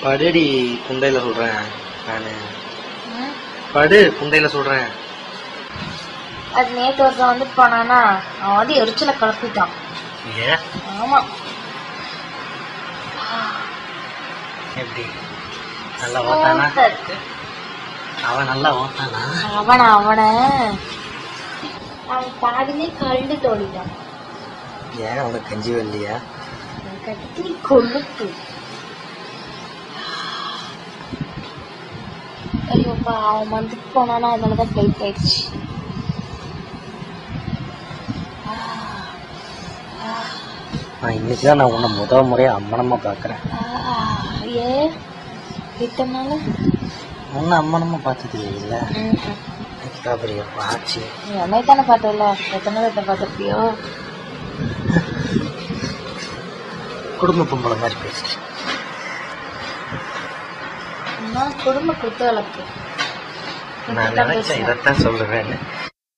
படுடி குண்டையில சொல்றேன் நானு. படு குண்டையில சொல்றேன். அது நேற்று ஒருத்தன் வந்துட்டு போனானா, அவன் வந்து எரிச்சல கிளப்பிட்டான். ஆமா. எப்படி நல்லா ஓட்டானா? அவன் நல்லா ஓட்டானா? அவன் பாதிலே கழுந்து தோடிட்டான். ஏன் அவனுக்கு கஞ்சி வரலையா? கட்டி கொழுப்பு. ஐயோப்பா, அவன் வந்துட்டு போனானா, அதனாலதான் பிளைட் ஆயிடுச்சு. இன்னைக்குதான் நான் உன்னை முதல் முறையா அம்மனமா பாக்குறேன். ஏன் கிட்டனால உன்னை அம்மனமா பார்த்தது இல்ல. ஆச்சு என்னை தானே பார்த்தல, எத்தனை பேர்த்த பார்த்துருப்பியோ. குடும்ப பொம்பளை மாதிரி பேசிட்டு குடும்ப குத்து வழக்கு. நான் நினைச்சேன் இதைத்தான் சொல்லுவேன்.